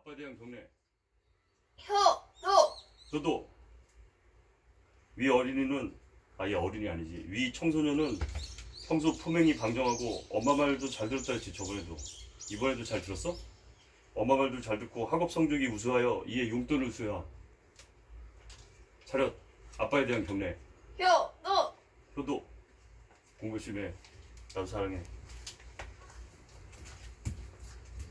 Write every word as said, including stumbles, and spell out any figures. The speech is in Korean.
아빠에 대한 경례. 효도. 너도 위 어린이는 아예 어린이 아니지. 위 청소년은 평소 품행이 방정하고 엄마 말도 잘 들었다 했지. 저번에도 이번에도 잘 들었어? 엄마 말도 잘 듣고 학업 성적이 우수하여 이에 용돈을 수여함. 차렷. 아빠에 대한 경례. 효도. 효도. 공부 열심히 해. 나도 사랑해.